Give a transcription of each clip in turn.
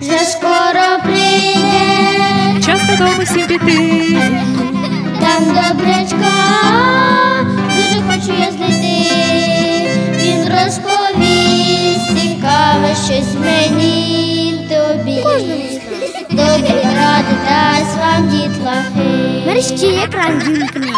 вже скоро прийде. Час додому всім піти. Там добрячка, дуже хочу я знайти. Він розповість цікаве щось мені й тобі. Добрі ради дасть вам дітлахи. Мерщій екран вімкни.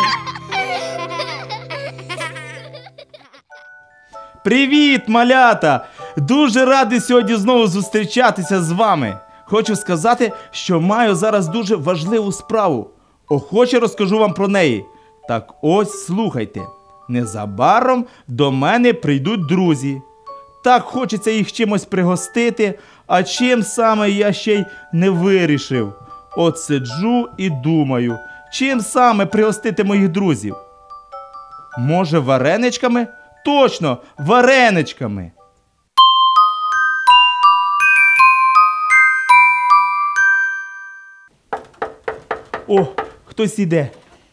Привіт, малята! Дуже радий сьогодні знову зустрічатися з вами. Хочу сказати, що маю зараз дуже важливу справу. Охоче розкажу вам про неї. Так ось слухайте. Незабаром до мене прийдуть друзі. Так хочеться їх чимось пригостити, а чим саме я ще й не вирішив. От сиджу і думаю, чим саме пригостити моїх друзів? Може, вареничками? Точно, вареничками! О, хтось іде.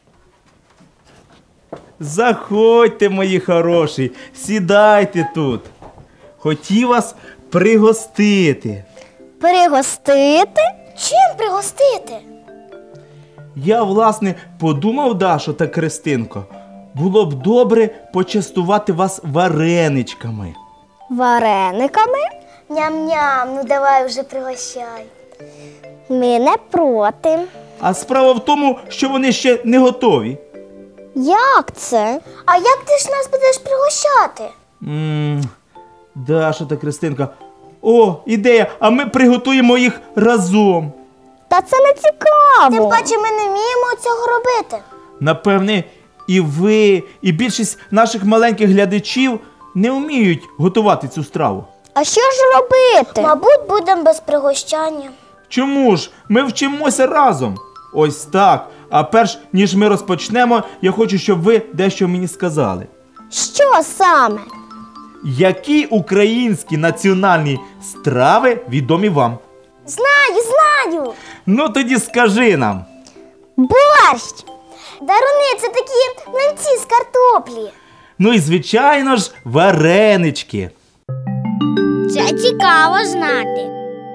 Заходьте, мої хороші, сідайте тут. Хотів вас пригостити. Пригостити? Чим пригостити? Я, власне, подумав, Дашо та Христинко, було б добре почастувати вас вареничками. Варениками? Ням-ням, ну давай вже пригощай. Ми не проти. А справа в тому, що вони ще не готові. Як це? А як ти ж нас будеш пригощати? Даша та Христинка. О, ідея, а ми приготуємо їх разом. Та це не цікаво. Тим паче ми не вміємо цього робити. Напевне, і ви, і більшість наших маленьких глядачів не вміють готувати цю страву. А що ж робити? Мабуть, будемо без пригощання. Чому ж? Ми вчимося разом. Ось так. А перш ніж ми розпочнемо, я хочу, щоб ви дещо мені сказали. Що саме? Які українські національні страви відомі вам? Знаю! Ну тоді скажи нам. Борщ! Даруни, це такі млинці з картоплі. Ну і звичайно ж, варенички. Це цікаво знати.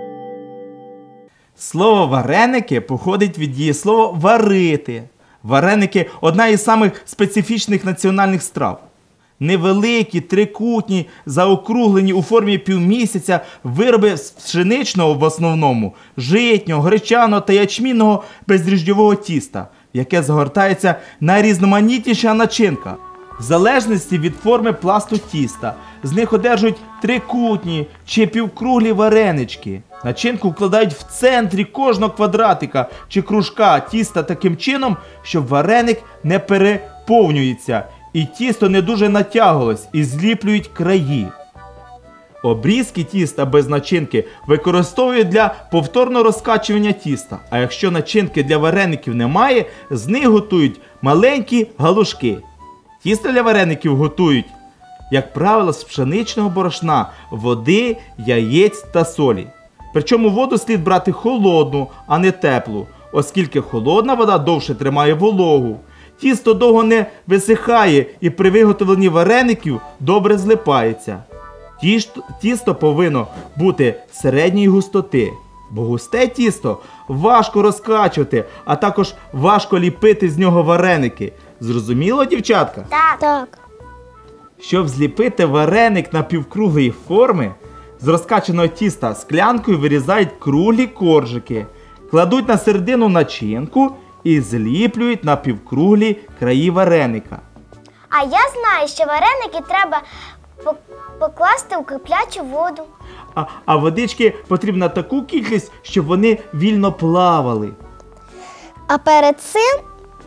Слово вареники походить від дієслова варити. Вареники – одна із самих специфічних національних страв. Невеликі, трикутні, заокруглені у формі півмісяця вироби з пшеничного в основному, житнього, гречаного та ячмінного бездріжджового тіста, в яке загортається найрізноманітніша начинка. В залежності від форми пласту тіста, з них одержують трикутні чи півкруглі варенички. Начинку вкладають в центрі кожного квадратика чи кружка тіста таким чином, щоб вареник не переповнюється і тісто не дуже натягувалось, і зліплюють краї. Обрізки тіста без начинки використовують для повторного розкачування тіста, а якщо начинки для вареників немає, з них готують маленькі галушки. Тісто для вареників готують, як правило, з пшеничного борошна, води, яєць та солі. Причому воду слід брати холодну, а не теплу, оскільки холодна вода довше тримає вологу. Тісто довго не висихає і при виготовленні вареників добре злипається. Тісто повинно бути середньої густоти, бо густе тісто важко розкачувати, а також важко ліпити з нього вареники. Зрозуміло, дівчатка? Так. Щоб зліпити вареник напівкруглої форми, з розкачаного тіста склянкою вирізають круглі коржики, кладуть на середину начинку і зліплюють напівкруглі краї вареника. А я знаю, що вареники треба покласти у киплячу воду. А водички потрібна таку кількість, щоб вони вільно плавали. А перед цим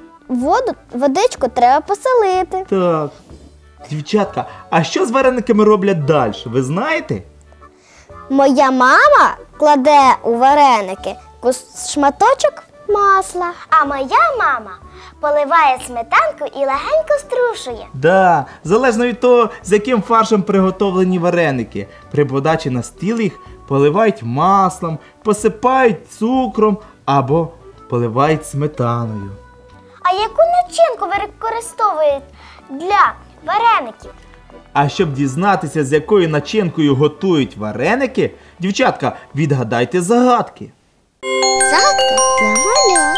водичку треба посолити. Так. Дівчатка, а що з варениками роблять далі, ви знаєте? Моя мама кладе у вареники шматочок масла. А моя мама поливає сметанку і легенько струшує. Да, залежно від того, з яким фаршем приготовлені вареники. При подачі на стіл їх поливають маслом, посипають цукром або поливають сметаною. А яку начинку використовують для вареників? А щоб дізнатися, з якою начинкою готують вареники, дівчатка, відгадайте загадки. Загадка для малят.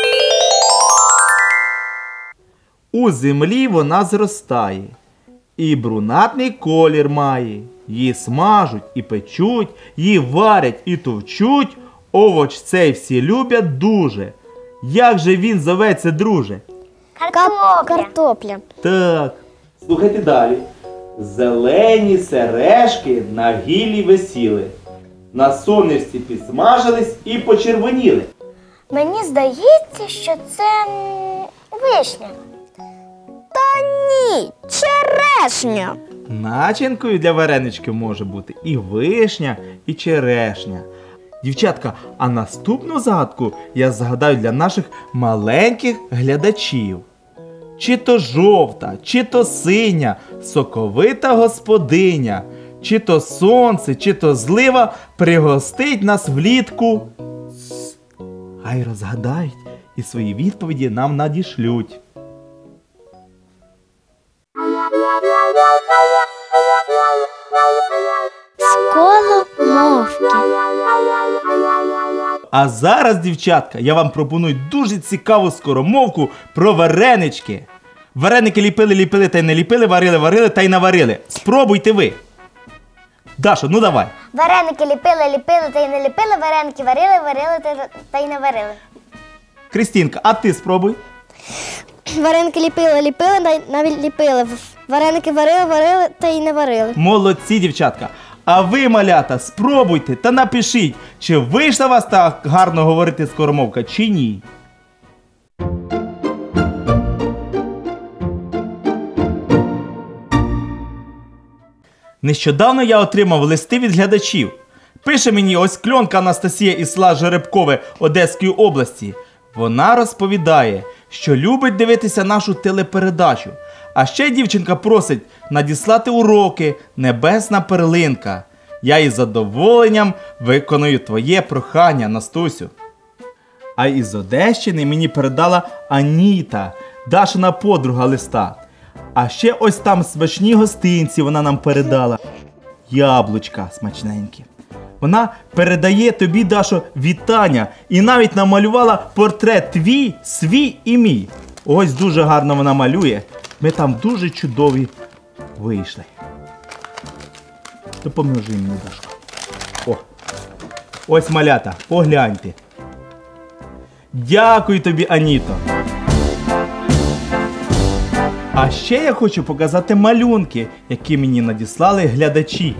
У землі вона зростає, і брунатний колір має. Її смажуть і печуть, її варять і товчуть, овоч цей всі люблять дуже. Як же він зоветься, друже? Картопля. Так. Слухайте далі. Зелені сережки на гіллі висіли, на сонечці підсмажились і почервоніли. Мені здається, що це вишня. Та ні, черешня. Начинкою для варенички може бути і вишня, і черешня. Дівчатка, а наступну загадку я згадаю для наших маленьких глядачів. Чи то жовта, чи то синя, соковита господиня, чи то сонце, чи то злива пригостить нас влітку. Хай розгадають і свої відповіді нам надішлють. Сколомовки. А зараз, дівчатка, я вам пропоную дуже цікаву скоромовку про варенички. Вареники ліпили та й не ліпили, варили та й наварили. Спробуйте ви. Дашо, ну давай. Вареники ліпили та й не ліпили, вареники варили та й не варили. Крістінка, а ти спробуй. Вареники ліпили та й навіть ліпили. Вареники варили та й не варили. Молодці, дівчатка. А ви, малята, спробуйте та напишіть, чи вийшла вас так гарно говорити скоромовка, чи ні. Нещодавно я отримав листи від глядачів. Пише мені ось Кльонка Анастасія із села Жеребкове Одеської області. Вона розповідає, що любить дивитися нашу телепередачу. А ще дівчинка просить надіслати уроки «Небесна перлинка». Я із задоволенням виконую твоє прохання, Настусю. А із Одещини мені передала Аніта, Дашина подруга листа. А ще ось там смачні гостинці вона нам передала. Яблучка смачненькі. Вона передає тобі, Дашо, вітання і навіть намалювала портрет твій, свій і мій. Ось дуже гарно вона малює. Ми там дуже чудові вийшли. Допоможи мені, Дашко. О, ось малята, погляньте. Дякую тобі, Аніто. А ще я хочу показати малюнки, які мені надіслали глядачі.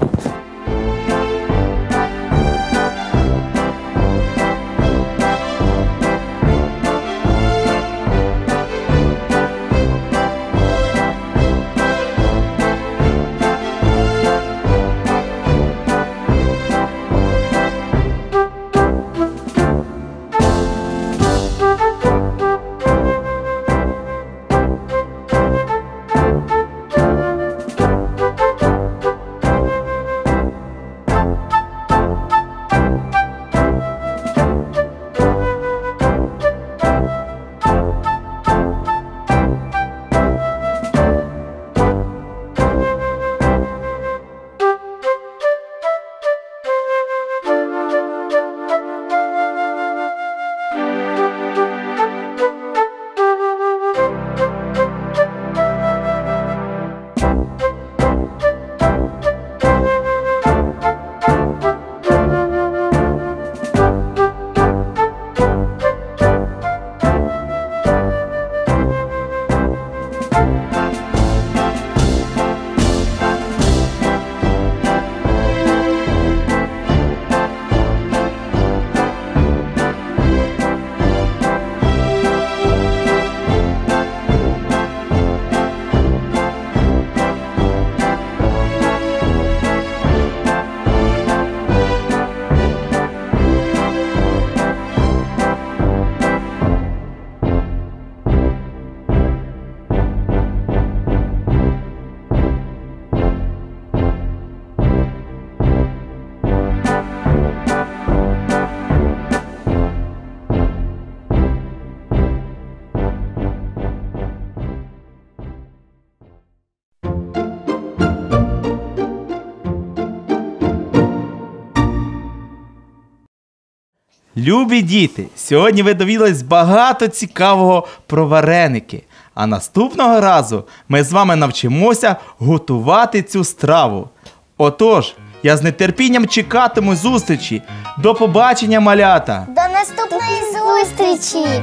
Любі діти, сьогодні ви довідались багато цікавого про вареники. А наступного разу ми з вами навчимося готувати цю страву. Отож, я з нетерпінням чекатиму зустрічі. До побачення, малята! До наступної зустрічі!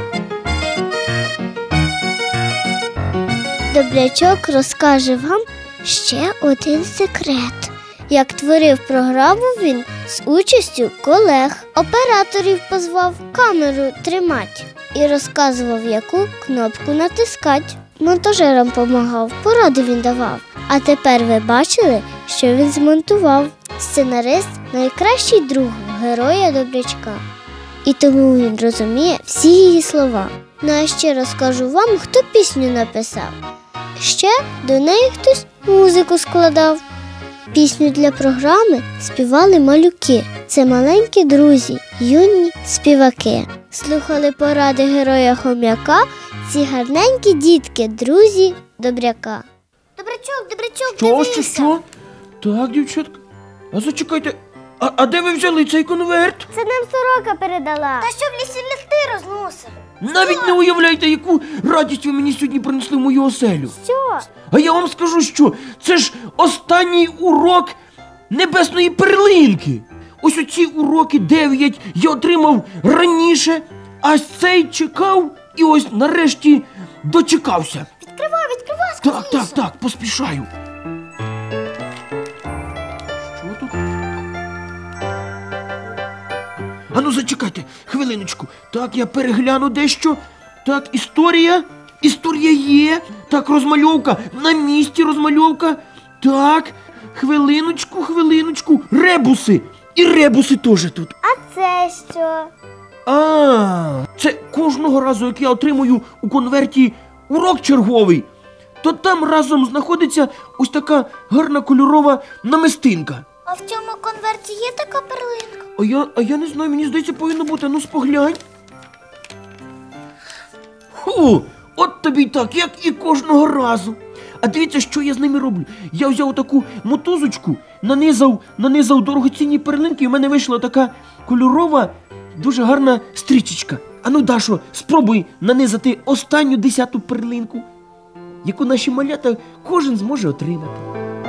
Добрячок розкаже вам ще один секрет. Як творив програму він з участю колег, операторів позвав камеру тримати і розказував, яку кнопку натискати. Монтажерам помагав, поради він давав. А тепер ви бачили, що він змонтував. Сценарист – найкращий друг героя Добрячка. І тому він розуміє всі її слова. Ну а ще розкажу вам, хто пісню написав. Ще до неї хтось музику складав. Пісню для програми співали малюки. Це маленькі друзі, юні співаки. Слухали поради героя Хом'яка ці гарненькі дітки, друзі Добряка. Добрячок, дивися. Що? Так, дівчатка. А зачекайте, а де ви взяли цей конверт? Це нам сорока передала. Та що в лісі листи розносив? Навіть не уявляєте, яку радість ви мені сьогодні принесли в мою оселю. Що? А я вам скажу, що це ж останній урок небесної перлинки. Ось оці уроки 9 я отримав раніше, а цей чекав і ось нарешті дочекався. Відкривай, скоріше. Так, поспішаю. Що тут? Ану, зачекайте, хвилиночку. Так, я перегляну дещо. Так, історія є. Так, розмальовка, на місці розмальовка. Так, хвилиночку. Ребуси. І ребуси теж тут. А це що? Це кожного разу, як я отримую у конверті урок черговий, то там разом знаходиться ось така гарна кольорова намистинка. А в цьому конверті є така перлинка? А я не знаю, мені здається, повинно бути. Ну, споглянь. От тобі й так, як і кожного разу. А дивіться, що я з ними роблю. Я взяв таку мотузочку, нанизав дорогоцінні перлинки, і в мене вийшла така кольорова, дуже гарна стрічечка. Ану, Дашо, спробуй нанизати останню 10-ту перлинку, яку наші малята кожен зможе отримати.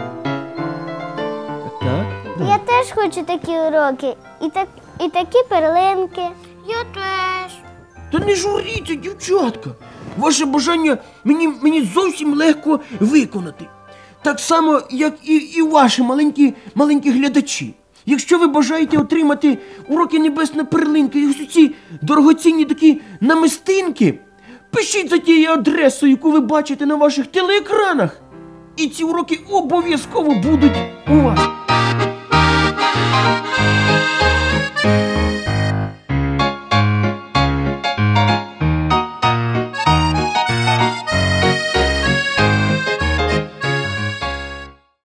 Так. Я теж хочу такі уроки і такі перлинки. Я теж. Та не журіться, дівчатка. Ваше бажання мені зовсім легко виконати. Так само, як і ваші маленькі глядачі. Якщо ви бажаєте отримати уроки небесної перлинки і ось ці дорогоцінні такі намистинки, пишіть за тією адресою, яку ви бачите на ваших телеекранах. І ці уроки обов'язково будуть у вас.